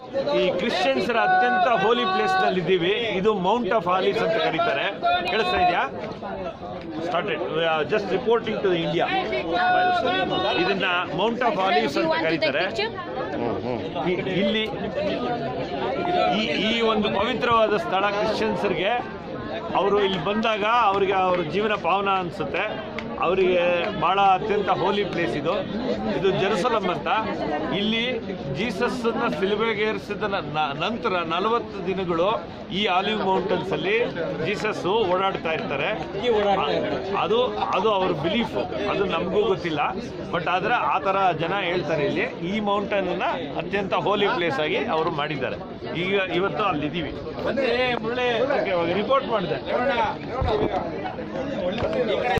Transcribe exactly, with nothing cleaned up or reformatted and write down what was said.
ಈ ಕ್ರಿಶ್ಚಿಯನ್ಸರ ಅತ್ಯಂತ ಹೋಲಿ ಪ್ಲೇಸ್ ನಲ್ಲಿ ಇದ್ದೀವಿ. ಇದು ಮೌಂಟ್ ಆಫ್ ಆಲಿವ್ಸ್ ಅಂತ ಕರೀತಾರೆ. ಕೇಳಿಸ್ತಾ ಇದೆಯಾ? Started just reporting to India. ಇದನ್ನ ಮೌಂಟ್ ಆಫ್ ಆಲಿವ್ಸ್ ಅಂತ ಕರೀತಾರೆ. ಇಲ್ಲಿ ಈ ಈ ಒಂದು ಪವಿತ್ರವಾದ ಸ್ಥಳ ಕ್ರಿಶ್ಚಿಯನ್ಸರಿಗೆ ಅವರು ಇಲ್ಲಿ ಬಂದಾಗ ಅವರಿಗೆ ಅವ್ರ ಜೀವನ ಪಾವನ ಅನಿಸುತ್ತೆ. ಅವರಿಗೆ ಭಾಳ ಅತ್ಯಂತ ಹೋಲಿ ಪ್ಲೇಸ್ ಇದು. ಇದು ಜೆರುಸಲಂ ಅಂತ. ಇಲ್ಲಿ ಜೀಸಸ್ಸನ್ನು ಸಿಲುಬೆಗೆ ಏರಿಸಿದ ನಂತರ ನಲವತ್ತು ದಿನಗಳು ಈ ಆಲಿವ್ ಮೌಂಟನ್ಸ್ ಅಲ್ಲಿ ಜೀಸಸ್ಸು ಓಡಾಡ್ತಾ ಇರ್ತಾರೆ. ಅದು ಅದು ಅವ್ರ ಬಿಲೀಫ್. ಅದು ನಮಗೂ ಗೊತ್ತಿಲ್ಲ, ಬಟ್ ಆದರೆ ಆ ಥರ ಜನ ಹೇಳ್ತಾರೆ. ಇಲ್ಲಿ ಈ ಮೌಂಟನ್ನ ಅತ್ಯಂತ ಹೋಲಿ ಪ್ಲೇಸ್ ಆಗಿ ಅವರು ಮಾಡಿದ್ದಾರೆ. ಈಗ ಇವತ್ತು ಅಲ್ಲಿದ್ದೀವಿ. ಮುಳ್ಳೆ ರಿಪೋರ್ಟ್ ಮಾಡಿದೆ.